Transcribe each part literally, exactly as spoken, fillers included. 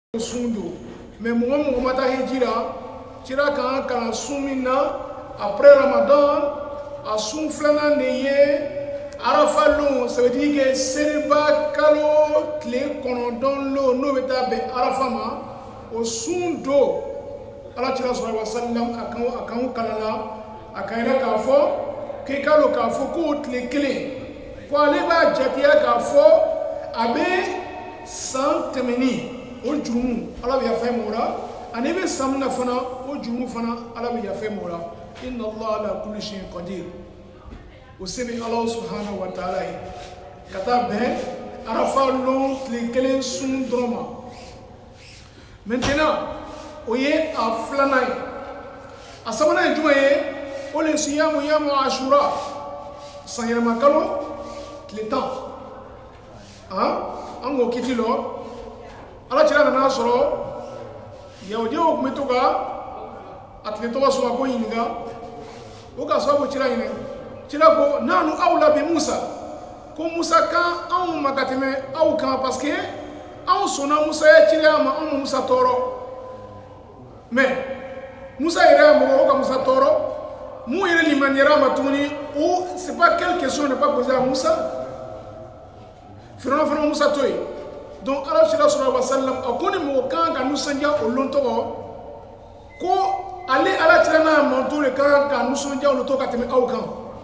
Sundo mais moi mon mata hijira tira kan kan sumina après Ramadan a sunflana neye arafalo ça veut dire que seriba kalo clé konondon lo no beta be arafama o sundo ala tira sallallahu alaihi wasallam akan akan kalala akaira ka fo ke kalo ka fo ko clé clé ko ale ba jatia ka fo abe sans temeni o jumu ala biya fe mora ani be samna fana o jumu fana ala biya fe mora inna allah ala kulli shay'in qadir o sebi allah subhanahu wa ta'ala kata be arafa long les kelen sun droma maintenant o ye a flanay a sabana juma ye o le siyamu yamu ashura sayra makalo le temps hein ango kitilo ala tira na soro yawdi o kumetoka atletoka so ko yinga o ka so ko tira yine tira ko nanu awla bi Musa ko Musa kan an magateme aw kan parce que an sona Musa ya tira ma an Musa toro mais Musa ira mo ko Musa toro mu ire li maniera matuni ou c'est pas quelle question n'est pas posée à Musa Firaun fana Musa toy donc Allah sallallahu alaihi wasallam akoni mo kan ka nusanja olonto ko ale ala tirana monto le kan ka nusanja olonto ka teme awkan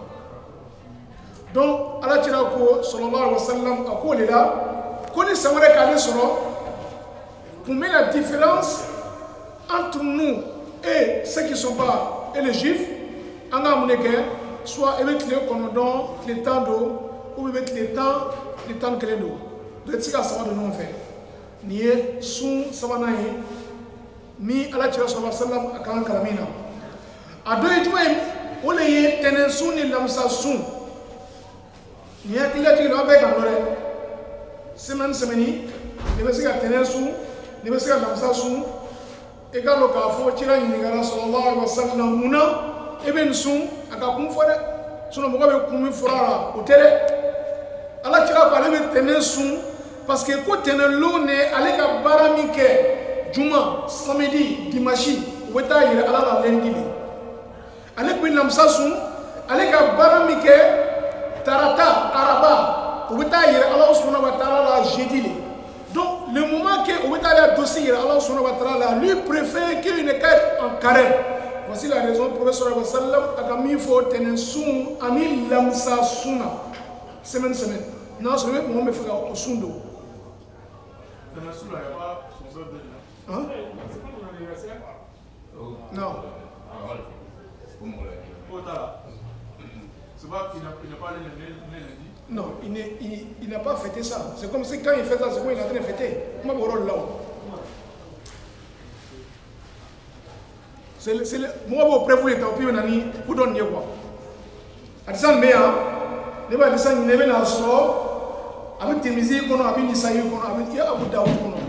donc Allah tira ko sallallahu alaihi wasallam akoli la koni samare ka ni soro pour mettre la différence entre nous et ceux qui sont pas et les juifs anga muneke soit avec les konodon les temps d'eau ou avec les temps les temps que les d'eau de tika sama de non fait ni sun sama nayi ni ala tira sallallahu alaihi wasallam akan kalamina ado ejuma ole ye tenen sun ni lamsa sun ni akila ti no be kan lore semaine semaine ni be sika tenen sun ni be sika lamsa sun e ga lo ka fo tira ni gara sallallahu alaihi wasallam muna eben sun aka kun fo de suno mo be kun mi forara o tere ala tira ko ale be tenen sun parce que quand on est l'une avec la baramike juma samedi dimanche ou est à ir à la lundi avec une lamsasun avec la baramike tarata araba ou est à ir à la subhanahu wa ta'ala jeudi donc le moment que ou est à aller dossier à la subhanahu wa ta'ala lui préfère qu'il ne caille en carême voici la raison professeur sallallahu alayhi wa sallam a mis faut tenir sun ani lamsasuna semaine semaine non c'est moi me faire au sundo. Hein? Non. Non, il n'a pas fêté ça. C'est comme si quand il fait ça, c'est quoi il est en train de fêter. Comment vous roulez là? C'est le. Moi, vous prévoyez que vous avez vous donnez quoi? À ça, mais ne va pas dire il ne veut pas solo. Avec tes musiques, on a mis des saillies, on a mis Abu Daoud.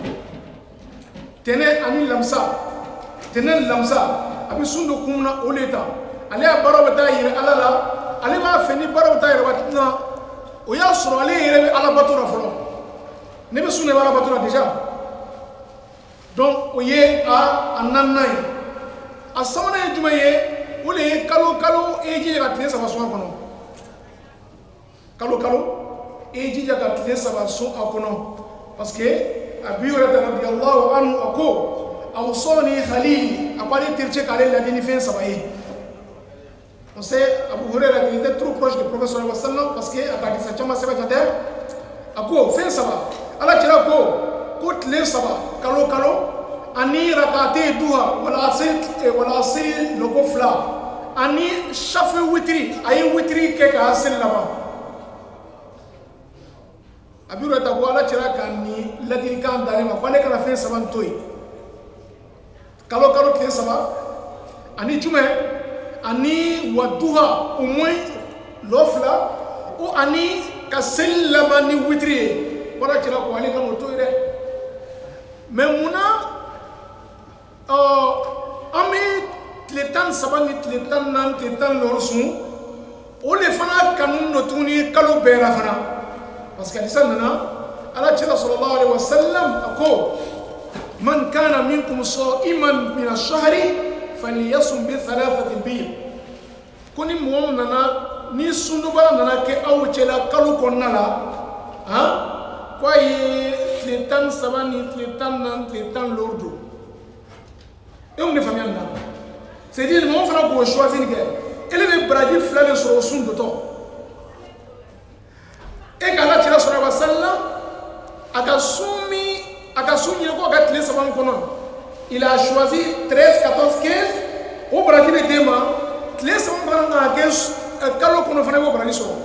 Tenez ani lamsa, tenez lamsa. Avec sundo kumuna oleta. Allez à Barabata ire alala. Allez va finir Barabata ire watina. Oya soro allez ire ala batura folo. Ne be sunne ala batura déjà. Donc oye a ananai. A samana jumaye ole kalo kalo eji ga tene sa baso kono. Kalo kalo et dit que les savants sont à Konon parce que Abu Hurairah radiyallahu anhu ako awsani khalili apare tirche kale la dini fin sabaye on sait Abu Hurairah était trop proche du professeur sallallahu alayhi wa sallam parce que a dit ça chama seba jade ako fin saba ala tira ko kot les saba kalo kalo ani rakate duha wala asil wala asil logo fla ani shafi witri ay witri ke ka asil laba Abiru ta ko ala tira kan ni ladiri kan dare ma ko ne kana fen saban toy kalo kalo tlen saba ani jume ani waduha au moins lofla ou ani kasel labani witri wala tira ko ali kan toy de mais muna euh ami tletan saban ni tletan nan tletan lorsun o le fana kanun notuni kalo bera fana parce que ça nana ala tira sallallahu alaihi wasallam ako man kana minkum sa'iman min ash-shahri falyasum bi thalathati bil koni mo nana ni sunduba nana ke aw cela kalu konna la ha ko ye tletan sabani tletan nan tletan lordo et on ne famille là c'est dire mon frère pour choisir une guerre elle est bradi flale sur sun de temps et quand la tira sur la sallam akasumi akasumi ko gatle saban konon il a choisi treize, quatorze, quinze au bradi de dema treize saban konon quinze kalo kono fana ko bradi so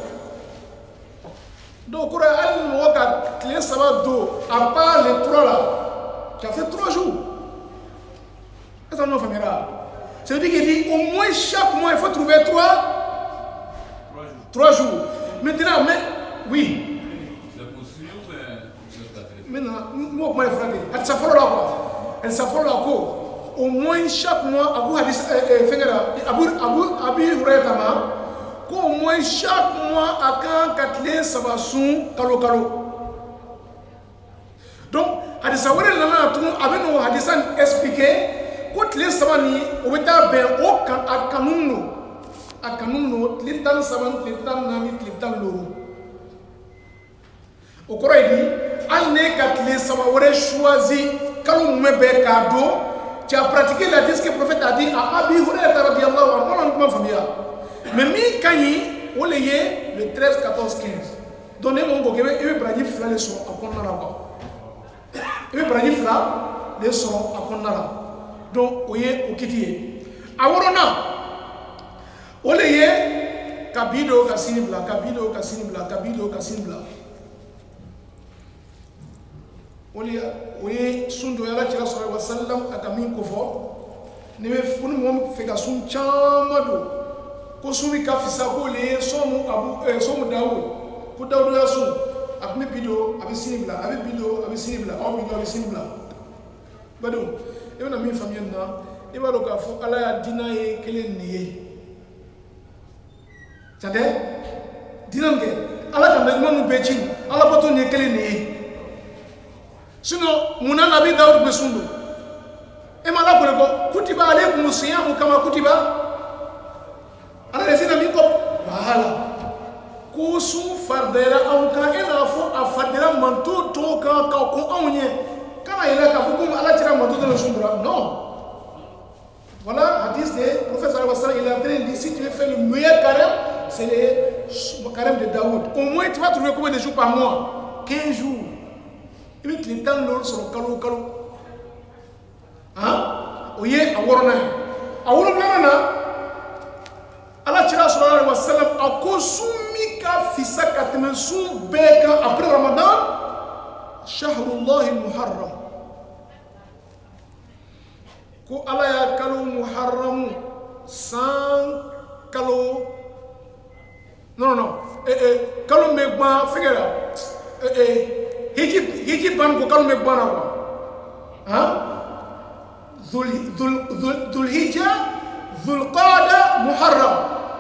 donc kora al mo ka treize saban do à part les trois là qui a fait trois jours. Ça nous fait ça veut dire qu'il dit au moins chaque mois il faut trouver trois trois jours. Maintenant, mais oui. C'est possible, mais maintenant, moi comment il faut faire? Elle s'affole là quoi? Elle s'affole là quoi? Au moins chaque mois, Abu Hadis Fengera, Abu Abu Abu Hurairah, qu'au moins chaque mois à quand quatre sabasson kalo kalo. Donc, Hadis Awere lana tout avec nos Hadisan expliqué. Quand les savani au état ben au kan a kanuno a kanuno les tan savan les tan nami les tan loro au Coran dit al ne kat les savawore choisi kalum mebe kado tu as pratiqué la disque que le prophète a dit à Abi Hurairah radiyallahu anhu comment famia mais mi kani on leye le treize, quatorze, quinze donnez mon go kebe e bradi fla les so akonna la ba e bradi fla les so akonna la donc oye okitiye aworona oleye kabido kasinibla kabido kasinibla kabido kasinibla oli oye sundo yala tira sallallahu alaihi wasallam akamin ko fo ne me funu mom fe ka sun chamado ko sumi ka fisa ko le somu abu eh, somu daoud ko daoud ya sun akme bido abi sinibla abi bido abi sinibla o bido abi sinibla bado et on a mis famille là et va le cafou ala ya dina ye kelen niye tade dinange ala kan da manu bechin ala bato ne kelen niye sinon muna nabi daud besundo e mala ko ko kutiba alaykum siyam kama kutiba ala resina mi ko wahala ko su fardera an ka ina fo afadira mantu to ka ka ko onye quand il a dit Allah tira manteau dans le sombra, non. Voilà, hadith de professeur Al-Wassar, il a dit si tu veux faire le meilleur carême, c'est le carême de Daoud. Au moins tu vas trouver combien de jours par mois? quinze jours. Et puis les temps l'eau sur le calou calou. Hein? Oui, à Warona. À Warona, Allah tira sur Al-Wassar, à Kosumika Fissa Katmensou Beka après Ramadan. Shahrullah al-Muharram. Ko ala ya kalu Muharram sans kalu non non eh eh kalu megba figera eh eh hiji hiji ban ko kalu megba na ko hein dhul dhul dhul hijja dhul qada Muharram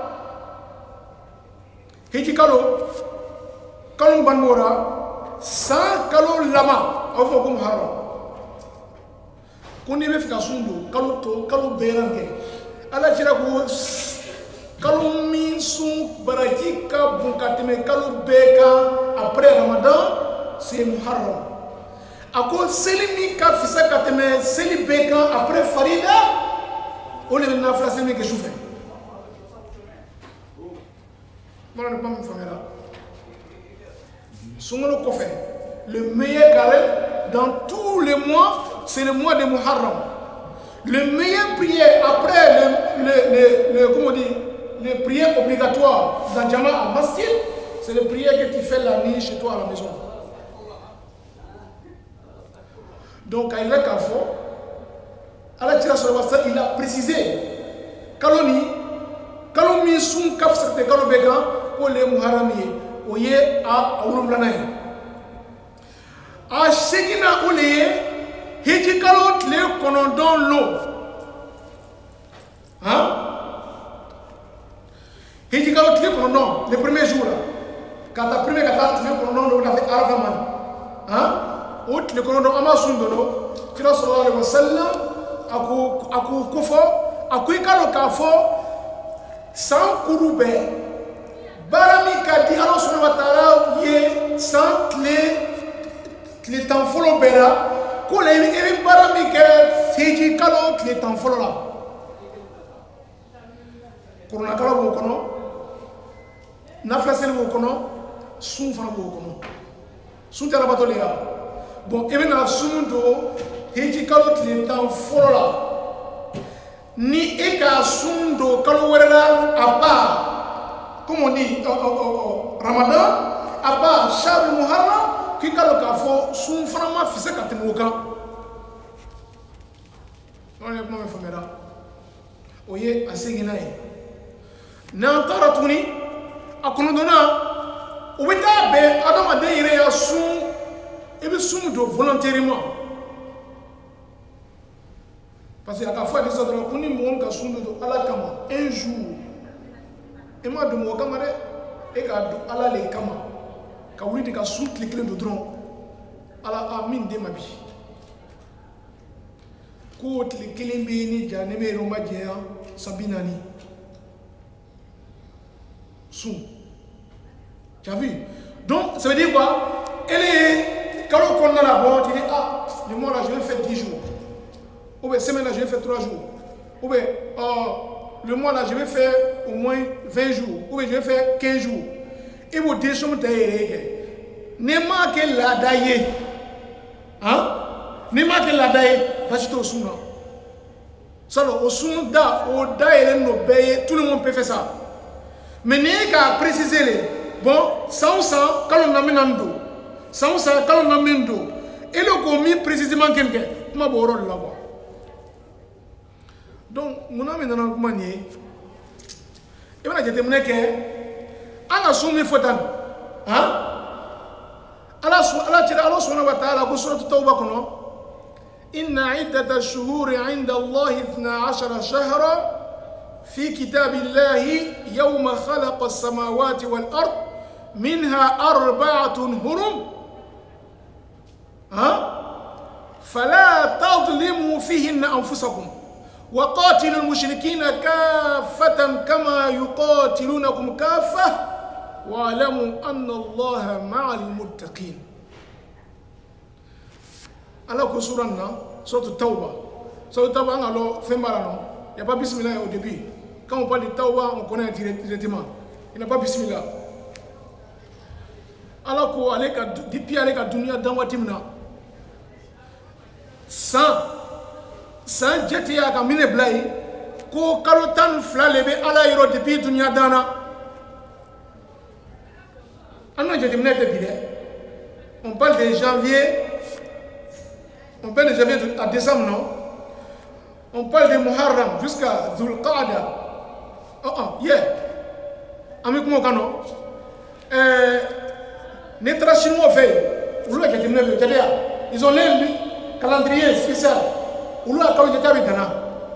hiji kalu kalu ban mora sans kalo lama au fond comme haram qu'on y fait kasundo kalo to kalo berange ala jira ko kalo min sun baraki ka bunkatime kalo beka après Ramadan c'est Muharram ako selimi ka fisa katime seli beka après Farida on le na frase me que je fais voilà ne pas me faire là. Le meilleur carême dans tous les mois, c'est le mois de Muharram. Le meilleur prière après le, le, le, le, comment on dit, les prières obligatoires dans Jama'a Masjid, c'est le prière que tu fais la nuit chez toi à la maison. Donc, il a précisé Kaloni, Kalomi Sun Kaf Sakte Kalobega, pour les Muharramiers. Oye a awurumlana a segina oleye hejikalo tle konondon lo hein hejikalo tle konondon le premier jour là quand ta première kata tle konondon lo na fait aravaman hein autre le konondon ama sundono kira sallallahu alaihi wasallam aku aku kufo aku ikalo kafo sans kurube barami kadi Allah subhanahu wa ta'ala ye sans clé clé temps folo bera ko le e barami ke fiji kalo clé temps folo la corona kala bo kono nafla sel bo kono sun fana bo kono sun tala batole ya bon e bena sun do fiji kalo clé temps folo la ni e ka sun do kalo werela apa comme on dit oh, oh, oh, oh, Ramadan apa Shahr Muharram qui kalo ka fo sun fana ma fise ka temuka on est pas famera oye asingina e na tara tuni akono dona o beta be adama de ire ya sun e be sun do volontairement parce que la fois des autres on est mon ka sun do ala kama un jour et moi de mon camarade et ka do ala le kama ka wuli de ka sun cliquer do dron ala amin de mabi ko cliquer be ni jane me ro majia sabinani sun tu as vu donc ça veut dire quoi elle est quand on a la bonne tu dis ah le mois là je vais faire dix jours ou bien semaine là je vais faire trois jours ou bien euh, le mois là je vais faire au moins vingt jours ou bien je vais faire quinze jours et vous dites que ne ma que la daye hein ne ma que la daye parce que au sunna ça au sunna au daye no paye tout le monde peut faire ça mais ne qu'à préciser les bon ça ou ça quand on amène un dos ça ou ça quand on amène dos et le commis précisément quelqu'un ma boro là-bas. Donc, mon ami dans le manier, et on a dit que on a soumis fotan, hein? Allah Allah subhanahu wa ta'ala ko suratu tauba kono inna iddata ash-shuhuri 'inda Allah اثنا عشر shahra في كتاب الله يوم خلق السماوات والأرض منها أربعة هرم ها فلا تظلموا فيهن أنفسكم وقاتلوا المشركين كافة كما يقاتلونكم كافة واعلموا أن الله مع المتقين. Alors que sura sura Tauba, sura Tauba on a le fait mal non, il n'y a pas bismillah au début. Quand on parle de Tauba, on connaît directement. Il n'y a pas bismillah. Alors que aller depuis aller à dunia dans watimna sans sans jeter à camine blai ko kalotan flalebe ala yoro depuis dunia dana anna jeter mena depuis on parle de janvier on parle de janvier à décembre non on parle de Muharram jusqu'à Dhul Qa'da oh oh yeah ami ko kano euh les chinois fait ou là jeter mena jeter ils ont le calendrier spécial ou là quand j'étais avec Dana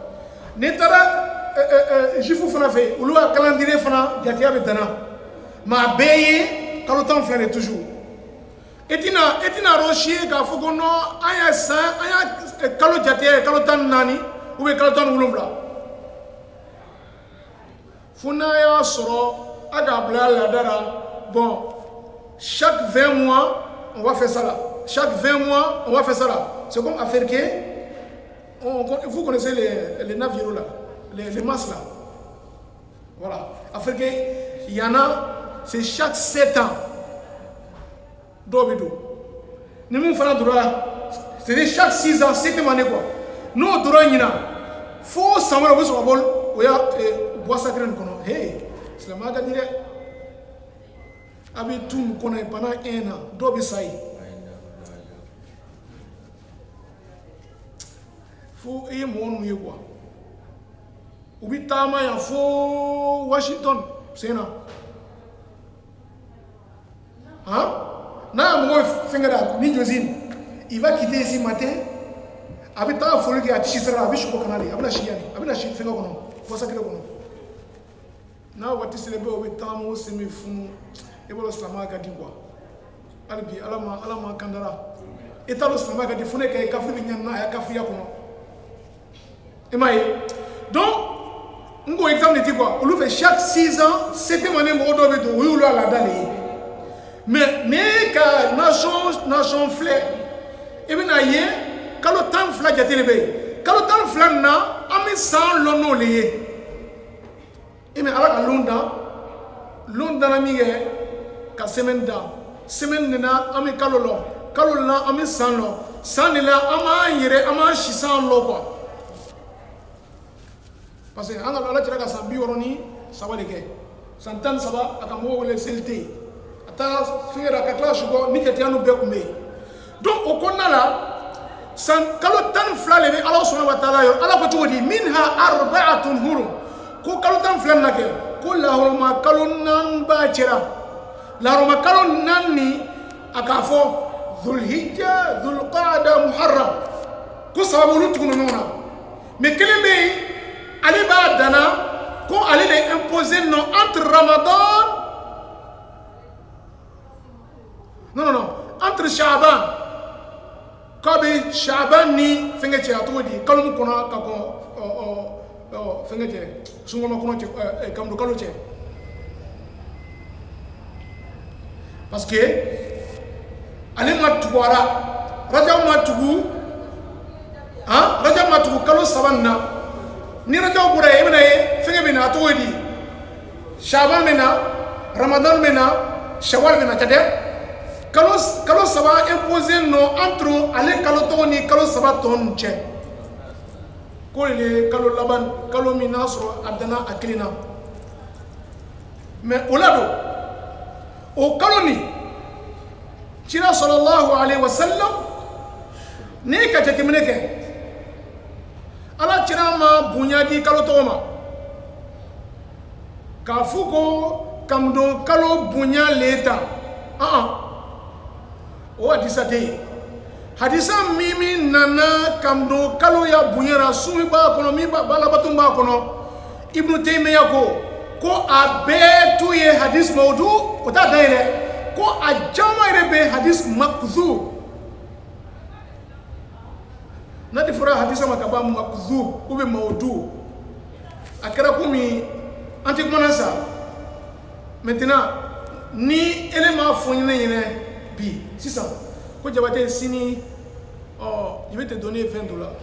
netara jifu fana fait ou là calendrier fana j'étais avec Dana ma paye quand le temps fait toujours etina etina rocher ka fogono aya sa aya kalo j'étais quand le temps nani ou bien quand le temps wulumla funa ya soro aga bla la dara bon chaque vingt mois on va faire ça là chaque vingt mois on va faire ça là c'est comme affaire que on, vous connaissez les, les navires là, les, les masses là. Voilà. Afrique, il y en a, c'est chaque sept ans. Dobido. Nous nous faisons droit. C'est chaque six ans, sept années quoi. Nous, droit, il y a. Faut savoir où sur la bol. Où il y a bois sacré. Hey, c'est la maga dire. Avec tout, nous connaissons pendant un an. Dobi saï. Faut y mon mieux quoi. Ou bien tama ya faut Washington, c'est non. Hein? Na moi fingera ni Josine. Il va quitter ici matin. Avec ta folie qui a tisseré avec je canal, avec la chienne, avec la chienne fingo kono. Faut ça que kono. Na wati célébrer au tamo c'est me fou. Et voilà slama ka di quoi. Albi alama alama kandara. Et ta lo slama ka di fune ka ka fune nyana ya ka Donc, un exemple de quoi? On fait chaque six ans, c'était mon numéro de oui la dalle. Mais mais quand nation nation flé, et bien aïe, quand le temps flé a été quand le temps flé na, ami sans l'ono lié. Et bien alors à Londres, Londres na mige, ka semaine da, semaine na ami kalolo, kalolo na ami sans lo, sans là ama yere ama chisan lo quoi. Parce que anga ala tira ka sambi oroni sabaleke santan saba akamo wele selte ata fira ka clash go ni ketianu be kumbe donc okonna la san kalo tan flale be Allah subhanahu wa ta'ala yo ala ko todi minha arba'atun hurum ko kalo tan flan nake ko la horma kalo nan ba tira la horma kalo nan ni akafo dhul hijja dhul qa'da muharram ko sababu lutu nona mais keleme Ali ba dana ko ali les imposer non entre Ramadan non non non entre Shaban kabe Shaban ni fenge che atodi kalum kona ka ko o fenge che sungo ma kono che kam do kalo che parce que ali matuara raja matugu hein raja matugu kalo sabanna ni rajo bura ibna ye fenge bina to di shaban mena ramadan mena shawwal mena tade kalos kalos saba imposer no entre ale kalo to ni kalos saba ton che ko le kalo laban kalo minasro adana aklina mais olado o kaloni tira sallallahu alaihi wasallam ne ka tekemeneke ala tira ma bunyadi kalo toma ka fuko kamdo kalo bunya leta ah ah o hadisa te hadisa mimi nana kamdo kalo ya bunya rasumi ba kono mi ba bala batumba kono ibnu taymiya ko ko abetu ye hadis mawdu o ta daire ko ajama rebe hadis makzub nadi fura hadisa makaba makzub ube maudu akara kumi anti monasa maintenant ni élément fourni yene bi c'est ça ko jabate sini oh je vais te donner vingt dollars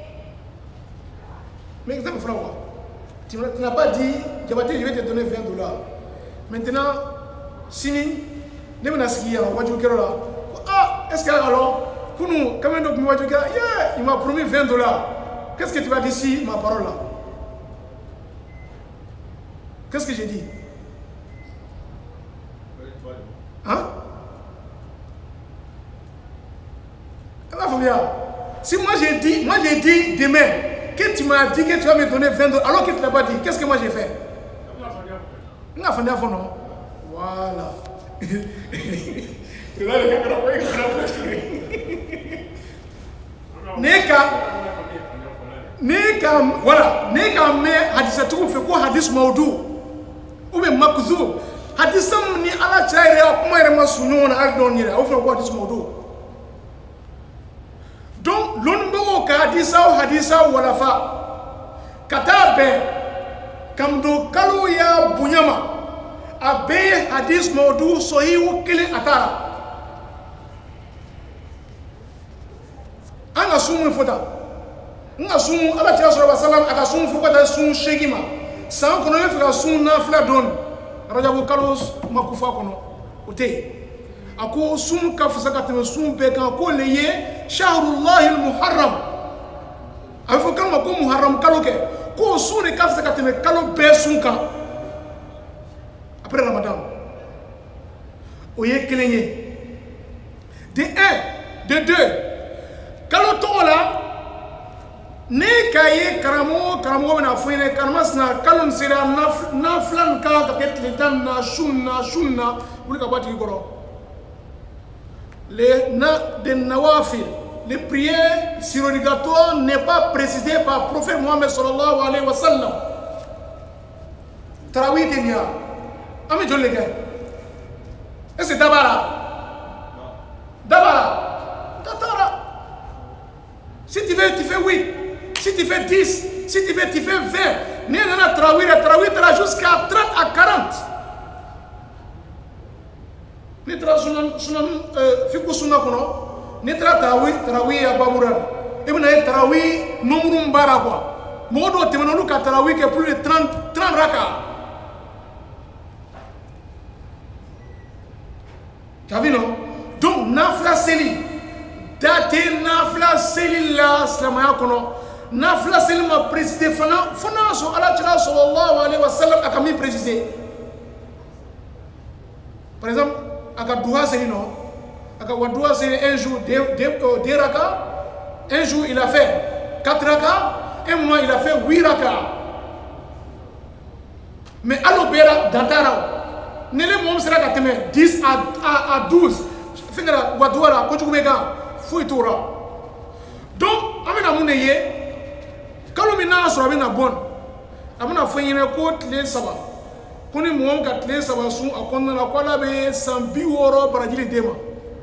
mais exemple fura quoi tu n'as pas dit jabate je vais te donner vingt dollars maintenant sini ne mena sikia waju kero la ah est-ce que alors pour nous, quand même, yeah, il m'a promis vingt dollars. Qu'est-ce que tu vas dire ici, ma parole là? Qu'est-ce que j'ai dit? Hein? Si moi j'ai dit, moi j'ai dit demain, que tu m'as dit que tu vas me donner vingt dollars, alors que tu ne l'as pas dit, qu'est-ce que moi j'ai fait? Voilà. Neka Neka voilà Neka me hadisa tu fait quoi hadis maudu ou même makzub hadisa ni ala chaire kuma ere masunu na aldonire ou fait quoi hadis maudu donc l'on ka hadisa ou hadisa wala fa katabe kamdo kalu ya bunyama abe hadis maudu sohiu kile atara anga sumu fota nga sumu ala tira sallallahu alaihi wasallam aka sumu fota sumu shegima san kono e fika sumu na fla don rajabu kalos makufa kono ote ako sumu ka fusaka teme sumu be kan ko leye shahrullahi almuharram afo kalma ko muharram kaloke ko sumu ka fusaka teme kalo be sunka après ramadan oye kelenye de un de deux kalo tola ne kaye karamo karamo na fuine karmas na kalon sira na na flan ka ka ketle tan na shunna shunna wuli ka bati goro les na des nawafil les prières surrogatoires n'est pas précisé par prophète Mohammed sallallahu alayhi wa sallam tarawih tenya ami jolle ga est-ce dabara dabara tatara. Si tu fais, tu fais huit. Si tu fais dix, Si tu fais, tu fais vingt. Ni on a Tarawih, Tarawih jusqu'à trente à quarante. Ni Tarawih, Sunan, Fiku Sunan Kono, ni Tarawih, Tarawih à Babouran. Et vous avez Tarawih, Nomrum Baragua. Modo, tu m'as dit que Tarawih est plus de trente raka. Tu as vu, non? Donc, Nafla Seli. Date Nafla Seli la Slamaya Kono. Nafla Seli m'a précisé. Fana, Fana, so Allah Tira sallallahu alayhi wa sallam a quand même précisé. Par exemple, Aka Doua Seli, non? Aka Wadoua Seli un jour, deux raka. Un jour, il a fait quatre raka. Un moment, il a fait huit raka. Mais Alobera, Dantara. Ne le mom sera gateme dix à douze. Fingera wadouara ko jugumega foi tora. Donc amena muneye kalumina so amena bon. Amena foyine ko tle saba. Koni mo ga tle saba su akonna na kwala be sambi woro barajili dema.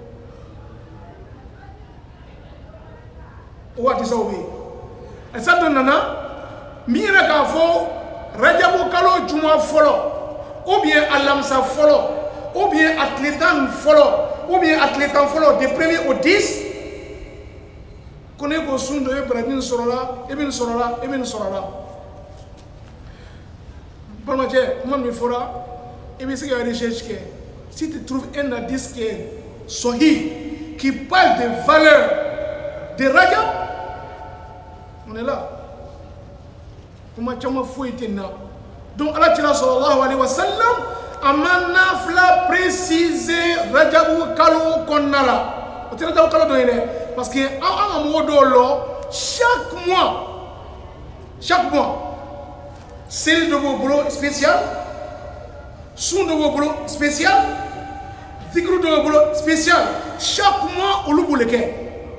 O wati sawbe. Esa donana mira ka fo rajabu kalo juma folo. Ou bien Alamsa follow, ou bien Atlétan follow, ou bien Atlétan follow, des premiers au dix. Connais vos sons de Bradin Sorola, Eben Sorola, Eben Sorola. Bon, moi, comment me fera? Et bien, c'est qu'il y a une recherche que si tu trouves un indice qui est Sohi, qui parle des valeurs de Rajab, on est là. Comment tu m'as fouillé là? Donc Allah Tira sallallahu alayhi wa sallam amana fla précisé Rajabu Kalo Konnala. On tient à Kalo donner parce que en modolo chaque mois chaque mois c'est de vos boulot spécial, son de vos boulot spécial, zikru de vos boulot spécial chaque mois au lubuleke.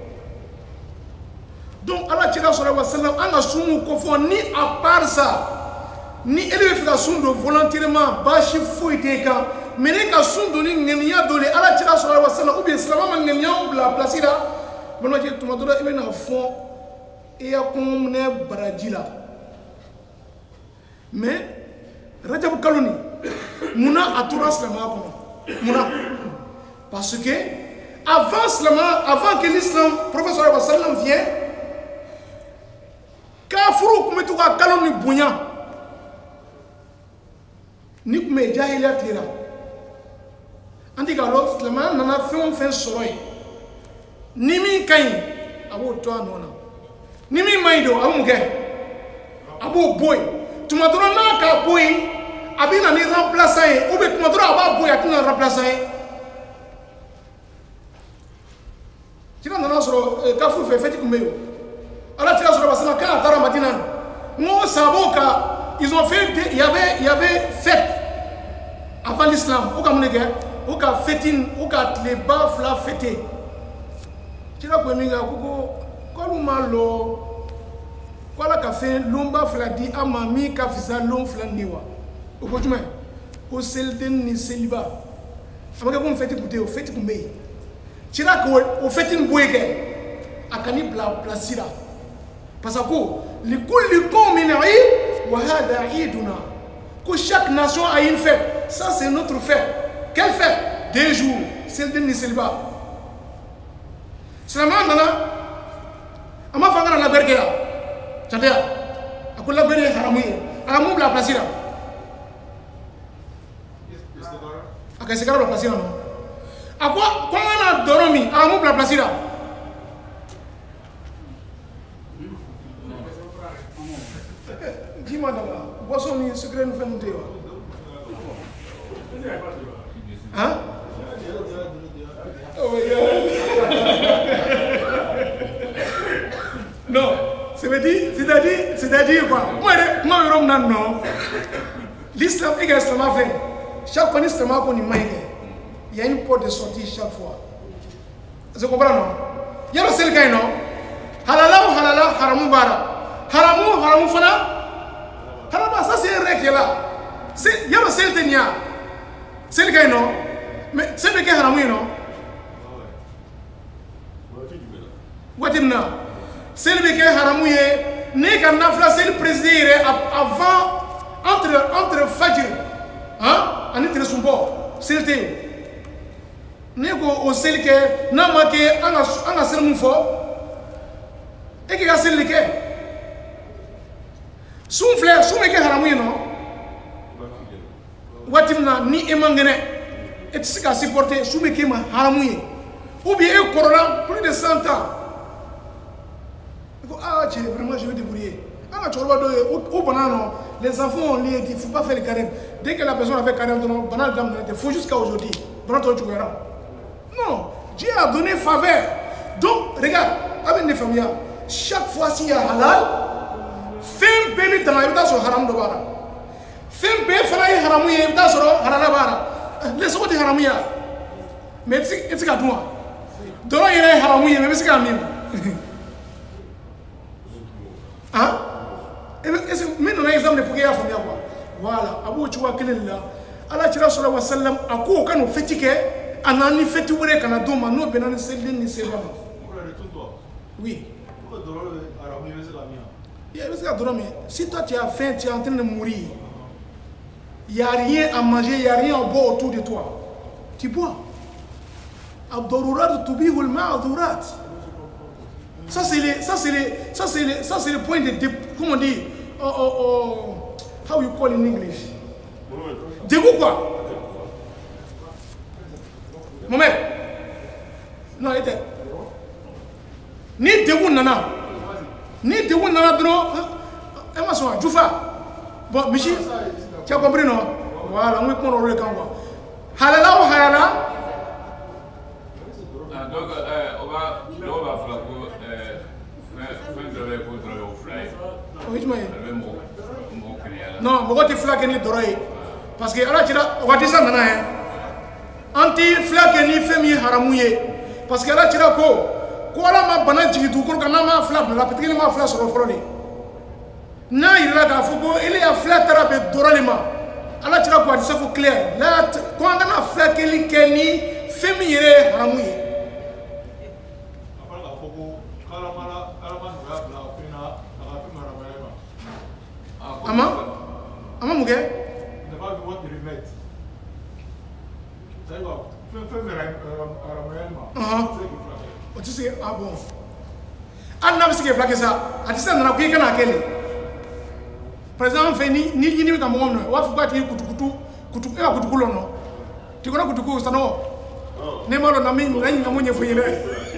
Donc Allah Tira sallallahu alayhi wa sallam anga sumu kofo ni à part ça. Ni élève fait la sonde volontairement, bashi fouille quand, mais les cas sont donnés n'enia donné à la tira sur la wassana ou bien seulement n'enia ou la place là. Bon, je te demande de venir à fond et à comme ne baradila. Mais Rajab Kaloni, Mouna a tout rassemblement Mouna, parce que avant seulement, avant que l'islam, professeur Wassalam vient, Kafrou comme tu vois Kaloni Bouya. Ni me jahiliya tira andi galo slama nana fɛn fɛn sɔrɔ ye ni min ka ɲi a b'o to a nɔ na ni min man ɲi don a bɛ mun kɛ a b'o bɔ yen tuma dɔrɔn n'a ka bɔ yen a bɛ na ni remplaçant ye ou bien tuma dɔrɔn a b'a bɔ yen a tɛna remplaçant ye kira nana sɔrɔ kafuru fɛ fɛti tun bɛ yen ala tira sɔrɔ basina kan a taara Madina n ko sahabaw ka ils ont fait, il y avait, il y avait fête avant l'islam. Au Cameroun, au cas fêtine, au cas les bas fla fêté. Tu l'as connu, quand on m'a lo, quand la café, l'omba fla dit à mamie kafisa l'om fla niwa. Au quotidien, au selden ni célibat. Après qu'on fait écouter, au fait écouter. Tu l'as connu, au fait une bouée, à canib la placida. Parce que les coups, les communes, que chaque nation a une fête. Ça, c'est notre fête. Quelle fête? Deux jours. Celle de Nisselba. C'est la main, nana. Ama fangana la bergera. Tadea. Aku la bergera haramu. Haramu la placira. Aka segara la placira no. Aku kwangana doromi. Haramu la placira. Dis-moi d'abord, boisson ni secret nous fait monter. Hein? Oh my God. Non, c'est-à-dire, c'est-à-dire, c'est-à-dire quoi? Moi, moi, je non, non. L'islam est l'islam à faire. Chaque fois, l'islam a connu il y a une porte de sortie chaque fois. Vous comprenez, non? Il y a le seul cas, non? Halala ou halala, haramu bara. Haramu, haramu fana. Halala, ça c'est un règle là. Il y a le seul tenia. C'est le cas, non? Mais c'est le cas haramu, non? Watimna. C'est le cas haramu, ne ka nafila seli président yɛrɛ avant entre entre fajr hein ani tɛrɛ sunbɔ seli tɛ yen ne ko o seli kɛ n'a ma kɛ an ka an ka seli mun fɔ e k'i ka seli kɛ sun filɛ sun bɛ kɛ haramu ye nɔ waati min na ni e man kɛnɛ e tɛ se ka supporter sun bɛ k'e ma haramu ye ou bien e kɔrɔla plus de cent ans e ko ah cɛ vraiment je vais débrouiller an ka cɛkɔrɔba dɔw ye o bana nɔ les enfants ont lié il faut pas faire le carême dès que la personne a fait carême dɔrɔn bana daminɛ tɛ faut jusqu'à aujourd'hui bana tɔ juguyara non Dieu a donné faveur donc regarde a bɛ ne faamuya chaque fois s'il y a halal fɛn bɛɛ ni tana i bɛ taa sɔrɔ haramu dɔ b'a la fɛn bɛɛ fana ye haramu ye i bɛ taa sɔrɔ halala b'a la lesɔgɔ tɛ haramu ye a mais i tɛ se ka dun wa dɔrɔn yɛrɛ ye haramu ye mais i bɛ se k'a min hein est-ce que min nana exemple pour que i y'a faamuya quoi voilà a b'o cogoya kelen de la ala cira sɔrɔ wa salam a ko o ka n'o fɛti kɛ a nana ni fɛti wɛrɛ ka na d'o ma n'o bɛnna ni seli ni seliba ma oui il bɛ se ka dɔrɔn min si toi tu as faim tu es en train de mourir il y a rien à manger il y a rien à boire autour de toi tu bois ad-darurat tubihul ma'dhurat. Ça c'est les ça c'est les ça c'est les ça c'est le point de comment on dit oh, oh, oh, how you call in English dégoût quoi Mohamed non était ni dégoût nana ni dégoût nana dro e ma so jufa bon michi tu as compris non voilà on est pour le camp quoi halala ou halala donc on va on va faire pour non mɔgɔ tɛ fila kɛ ni dɔrɔ ye parce que ala cira waati sa nana ye an tɛ fila kɛ ni fɛn min ye haramu ye parce que ala cira ko ko ala ma bana jigin dugukolo kan n'a ma fila bila peut-être ma fila sɔrɔ fɔlɔ de n'a yirala k'a fɔ ko ele ya fila taara bɛn dɔrɔ de ma ala cira ko a tɛ se fo clair la ko an kana fila kɛli kɛ ni fɛn min yɛrɛ ye haramu ye. Ama ama muke ne ba bi want to remit sai ba fe fe me ra o ti se ah bon an na bi se ke flake sa ati se na ku kana kele par exemple fe ni ni ni ka mo no wa fu ba ti kutu kutu kutu e kutu kulo no ti ko na kutu ku sa no ne ma lo na mi na ni mo nye fu yele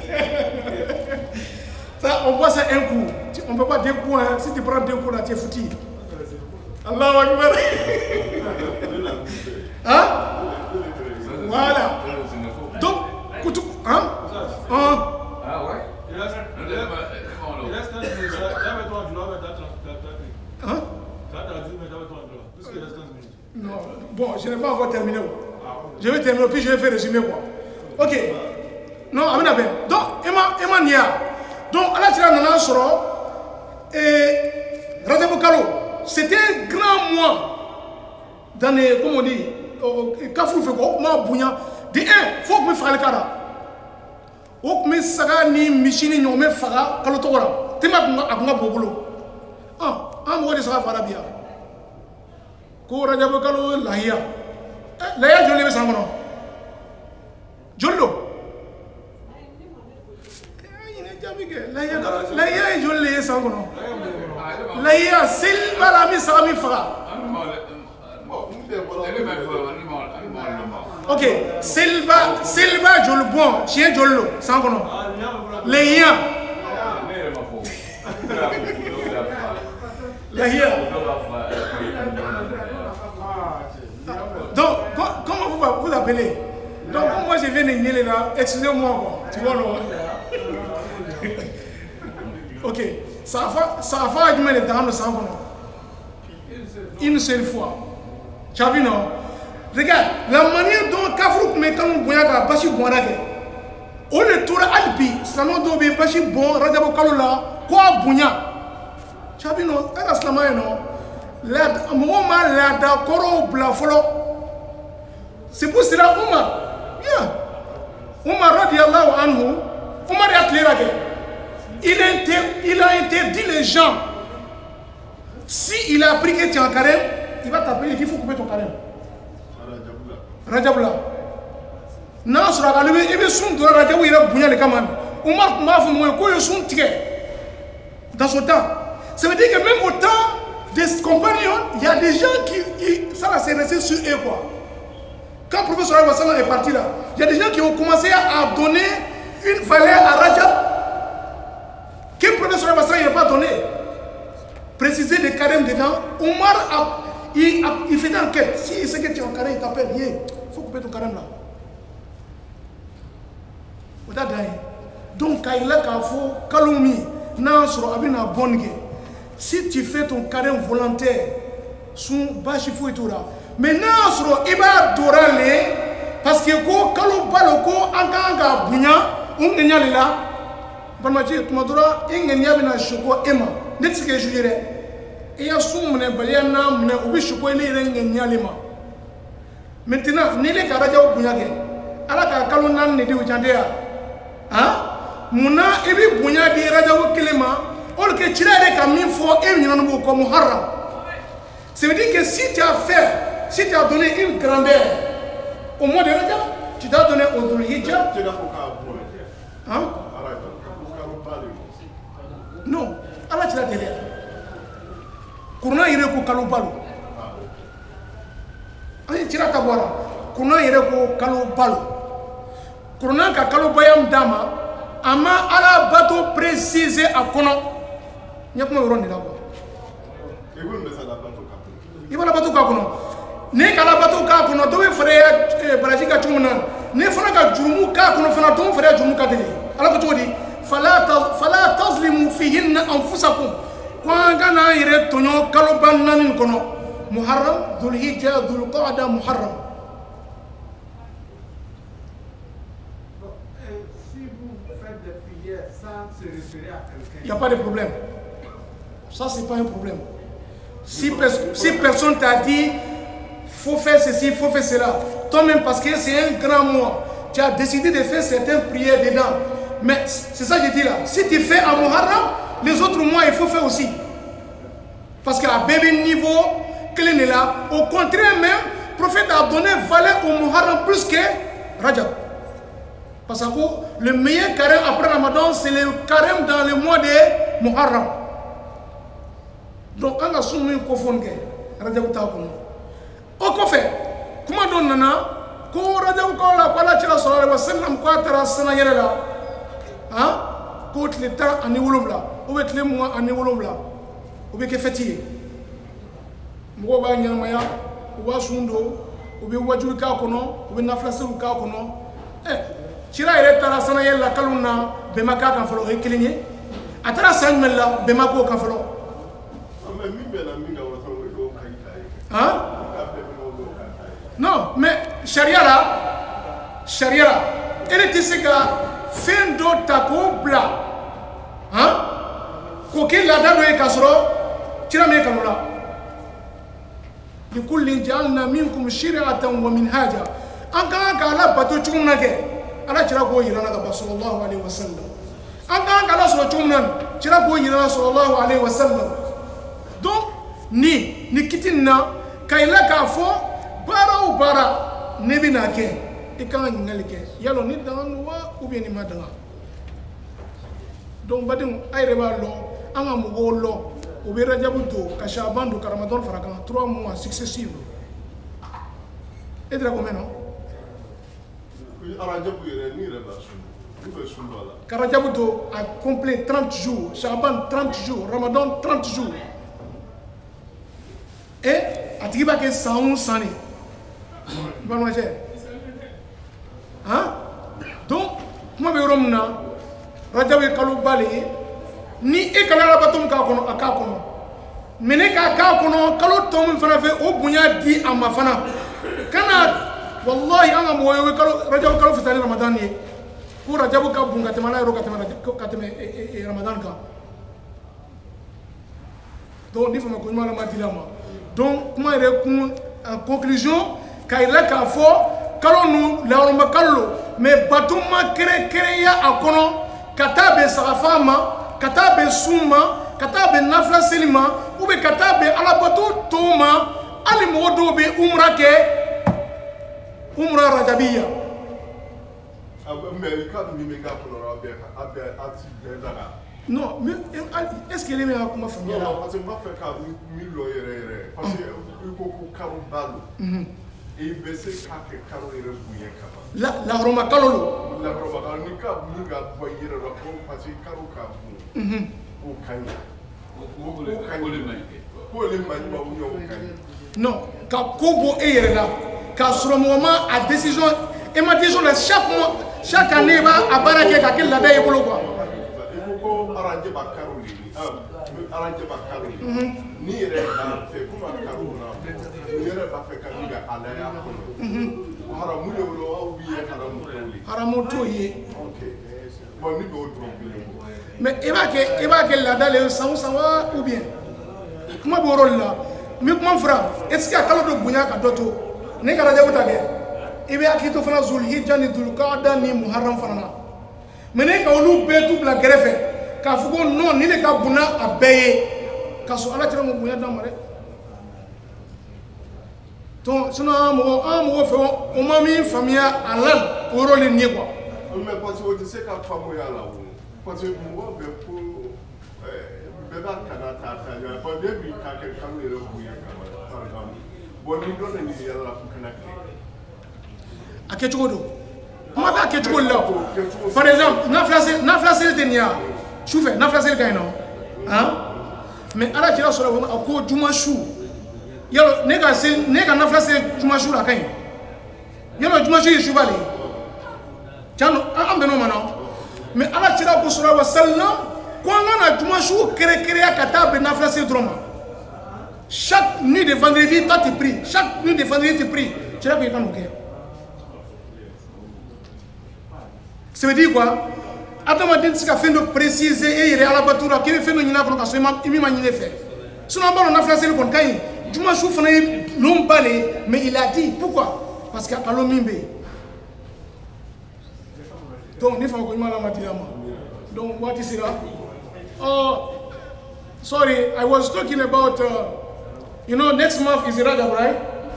ça on voit ça un coup on peut pas deux coups hein. Si tu prends deux coups là tu es foutu. Allahu Akbar. Hein? Voilà. Donc, kutu, hein? Hein? Ah ouais? Il reste, il reste, il reste, hein? Non, bon, je n'ai pas encore terminé. Je vais terminer, puis je vais faire résumer quoi. Ok. Non, Amen Amen. Donc, Emma, Emma Nia. Donc, Allah tira nana soro et Rajab Kalo. C'était un grand mois dans les, comment on dit, Kafou fait quoi? Ma bounya. De un, faut que me fasse le cara. Faut que me saga ni michini ni me faga kalo tokora. Tema kunga akunga bobolo. Ah, ah moi de saga fara bien. Ko Rajab Kalo lahia. Lahia jolli be sangono. Jollo. Lahia lahia jolli sangono. Lahia silba la mi saga mi faga. Ok, Silba, Silba Jolbon, chien Jollo, sans qu'on les liens. Les liens. Donc, comment vous vous appelez? Donc, moi je viens de nier là, excusez-moi, tu vois, non? Ok, ça va, ça va être mal dans le sang, une seule fois. Tu as vu, non? Regarde, la manière dont Kafrou met quand on boit à Bashi Bonage. On est tout à Albi, Slamo Dobe, Bashi Bon, Rajabo Kalola, quoi Bounya. Tu as vu, non? Elle a Slama, non? La moment la d'accord au plafolo. C'est pour cela, Oumar. Bien. Oumar radiallahu anhu, Oumar est clair. Il a interdit les gens Si il a appris que tu es en carême, il va t'appeler et il faut couper ton carême. Rajab là. Non, sur la galère, il veut son de Rajab où il a bouillé les camarades. Omar m'a fait moi quoi, il son tiré. Dans son temps. Ça veut dire que même au temps des compagnons, il y a des gens qui. Ça s'est resté sur eux quoi. Quand le professeur Al-Wassalam est parti là, il y a des gens qui ont commencé à donner une valeur à Rajab que le professeur Al-Wassalam n'a pas donné. Préciser des carèmes dedans. Omar a, il, a, il fait une enquête. Si il sait que tu es en carême, il t'appelle. Il faut couper ton carême là. Donc, quand il a fait calomnie, si tu fais ton carême volontaire, son bachifou et tout là, mais non, il va adorer parce que quand on parle de bunya, on est là. Bamaji, tu m'as dit, il y a un choco Emma. N'est-ce que je dirais? Et il y a son baliana, ou choco et les gens. Maintenant, n'y a pas de bunya. Alors que Kalona n'est pas de Jandea. Hein? Mouna, et puis bunya di Rajaou Kilema, or que tu l'as comme il faut et il y en a comme haram. Ça veut dire que si tu as fait, si tu as donné une grandeur au mois de Rajab, tu dois donner au Dhul Hijjah. Hein? Non, Allah tu l'as dit. Kourna ire ko kalu balu. Ani tira tabora. Kourna ire ko kalu balu. Kourna ka kalu bayam dama. Ama ala bato précisé à kono. Nyakuma yoroni là quoi. Il va la bato ka kono. Ne kala bato ka kono do frère baraji ka tumuna. Ne fana ka jumu ka kono fana do frère jumu ka dele. Ala ko todi. فلا تظلموا فيهن أنفسكم كوانا يريد تنيو كالوبانا نكونو محرم ذو الهجة ذو القعدة محرم. Si vous faites des prières sans se référer à quelqu'un, il n'y a pas de problème. Ça c'est pas un problème. Si, pers si personne t'a dit faut faire ceci, faut faire cela, toi-même parce que c'est un grand mois, tu as décidé de faire certaines prières dedans. Mais c'est ça que je dis là. Si tu fais à Muharram, les autres mois, il faut faire aussi. Parce qu'à bébé niveau, clé est là. Au contraire même, le prophète a donné valeur au Muharram plus que Rajab. Parce que le meilleur carême après Ramadan, c'est le carême dans le mois de Muharram. Donc, on a soumis un cofonde. Rajab Takoun. Au fait, comment on a ko Rajab Kaola, Pala Chila Solar, Wassalam, Quatara, Sanayela. Hein? Quand le temps en évoluant, ou avec les mois en évoluant, ou avec les fêtiers. Moi, je vais aller ou à Sundo, ou bien Wajul Kakono, ou bien Naflasse ou Kakono. Eh, tu as été à la Sanayel, la Kaluna, Bemaka Kanfalo, et Kiligné. À la Sanmela, Bemako Kanfalo. Hein? Non, mais Sharia là, Sharia là, elle était ce gars. Fin d'autre bla, hein? Coquille la dame de Casro, tira mes canola. Du coup, l'indian n'a mis comme chire à ton woman haja. Encore qu'à la bateau chumnage, à la tira boy, il en a pas sallallahu alayhi wa sallam. Encore qu'à la sur chumnan, tira boy, il en a sallallahu alayhi wa sallam. Donc, ni, ni kitina, kaila kafo, bara ou bara, nebinake. Et quand il y a des gens qui ont ou bien ils ont donc, il y a des gens qui ont ou bien des gens qui ont Ramadan trois mois successifs. Et de la combien non? Karajabuto a complet trente jours, Shaban trente jours, Ramadan trente jours. Et à Tigibake cent onze années. Bon, moi j'ai. Hein? Donc, comment je vais dire Rajab Kalou Bali ni ekala batom ka kono aka kono mene ka ka kono kalo tom fana fe o bunya di ama fana kana wallahi anga mo yo kalo Rajab Kalou fitani Ramadan ni pour Rajab ka bunga temana ro ka temana ka teme Ramadan ka donc ni fama ko mala ma dilama donc comment il en conclusion kaila ka fo kalo nu la orma kallo mais batuma kere kere ya akono katabe sarafama katabe suma kata be nafla selima ou be kata be alabato toma ali modo be umra ke umra rajabiya non mais est-ce qu'il est meilleur comment faire non parce que moi fait ka mi lo yere parce que il faut ko karu balu et baisser ka ke karu yere buye ka la la roma kalolo la roma ni ka mi ga boye yere ro ko parce que karu ka bu mhm o kanya o ko le manke ko le manke ba bu yo kanya non ka kobo e yere la ka sur moment à décision et ma décision chaque mois chaque année va à barake ka ke la day bolo quoi arrange bakaro ni ah arrange bakaro ni yere da fe kuma karo na ni yere ba fe kan ga ala ya ko haramu le lo au bi haramu to haramu to ye OK bon ni do drop mais il va que il va que la dalle sans savoir ou bien comment bo rôle là mais comment frère est-ce qu'il y a kalo do bunya ka doto ne ka raja buta ge ibe akito fana zulhijja ni dulqa'da ni muharram fana mais ne ka olu be tout la greffe ka fugo non ni le ka buna abeye ka so ala tira mo buya damare to sino mo amo fe o mami famia alan o role ni quoi mais parce que tu sais ka famo ya la wo parce que mo be ko euh be ba kana ta ta ya ba de bi ka ke kan le buya ka par exemple bon ni do ni ya la ko kana ke akechugo ma ba akechugo la par exemple na place na place tenia choufe na frase le non hein mais ala kira sura wona ko jumashu yalo ne ga se ne ga na frase jumashu la kan yalo jumashu yi shubale chano ambe no mana mais ala kira ko sura wa sallam ko na jumashu kere kere akata be na frase droma chaque nuit de vendredi toi tu pries chaque nuit de vendredi tu pries tu l'as pas ok ça veut dire quoi Adama dit que fait de préciser et il est à la batura qui fait nous n'avons pas seulement il m'a n'y fait. Sinon bon on a fait le concaille. Du moins je fais l'homme balé mais il a dit pourquoi parce qu'à l'omimbe. Donc il faut que mal la matière. Donc what is it? Oh sorry I was talking about uh, you know next month is Rajab right?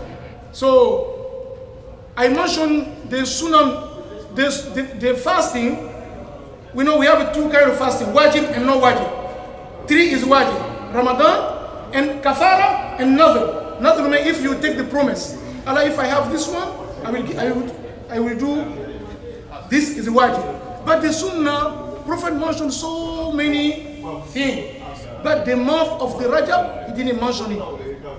So I mentioned the sunnah the, the, the fasting. We know we have two kinds of fasting, wajib and no wajib. Three is wajib, Ramadan and kafara and nothing. Nothing means if you take the promise. Allah, if I have this one, I will, I will, I will do. This is wajib. But the sunnah, Prophet mentioned so many things. But the month of the Rajab, he didn't mention it.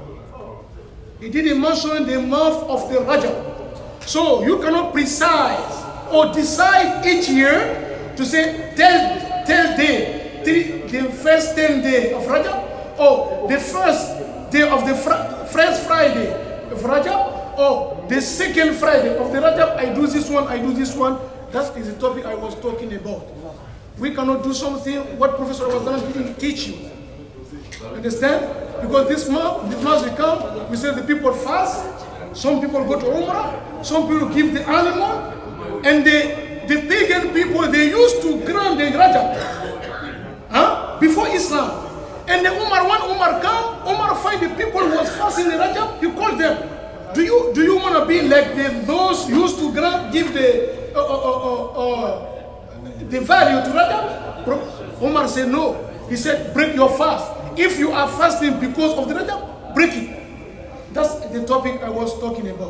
He didn't mention the month of the Rajab. So you cannot precise or decide each year to say tell tell day three, the first ten day of Rajab or the first day of the fr first Friday of Rajab or the second Friday of the Rajab. I do this one, I do this one. That is the topic I was talking about. We cannot do something what Professor was going to teach you. Understand? Because this month, this month will come, we say the people fast, some people go to Umrah, some people give the animal, and the The pagan people, they used to grant the Rajab huh? Before Islam. And the Umar, when Umar come, Umar find the people who was fasting the Rajab, he called them. Do you do you want to be like the, those used to grant, give the uh, uh, uh, uh, the value to Rajab? Umar said no. He said break your fast. If you are fasting because of the Rajab, break it. That's the topic I was talking about.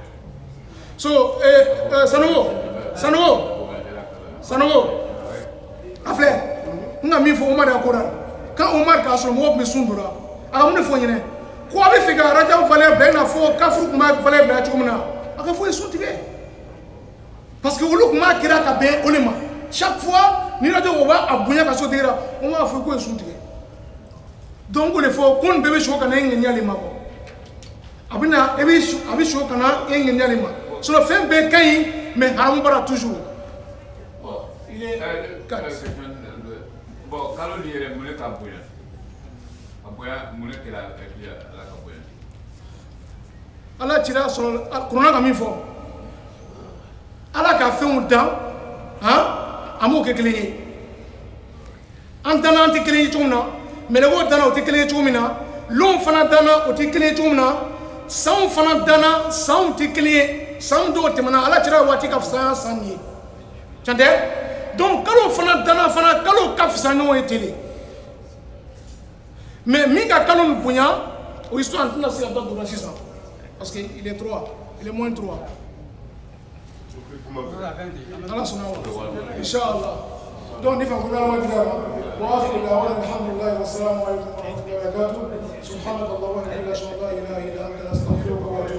So, uh, uh, Sanogo. Sanogo, Sanogo, afle, nga mi fo Omar akora. Quand Omar ka so mo be sundura, aga mo ne fo nyene. Ko abi figa Rajab fale be na fo kafru kuma fale be na chumna. Aga fo suntige. Parce que olu kuma kira ka be olema. Chaque fois ni radio wa abunya ka so dira, on va fo ko suntige. Donc le fo kon bebe sho kana ngenya le mako. Abina ebi abi sho kana ngenya le ma. So le fin be kai mais haram bara toujours. Bon, il est bon, quand on dit que moulé kabuya, kabuya moulé que la la kabuya. Allah tira sur Corona comme il faut. Allah a fait un temps, hein, amour que clé. En tant que clé, tu vois, mɛlɛkɛw danna o tɛ kelen ye cogo min na lon fana danna o tɛ kelen ye cogo min na sanw fana danna sanw tɛ kelen ye san dɔw tɛmɛna ala cira waati ka fisa san ye tiɲɛ tɛ donc kalo fana danna fana kalo ka fisa ɲɔgɔn ye ten de mais min ka kalo nin bonya o histoire n tɛna se ka da don la sisan parce que il est trois il est moins trois ala sɔnna wa inchallah donc ne fa ko ala ma dira ma wa akhiru da'wana alhamdulillah wa assalamu alaikum wa rahmatullahi wa barakatuh subhanaka allahumma wa bihamdika ashhadu an la ilaha illa anta astaghfiruka wa atubu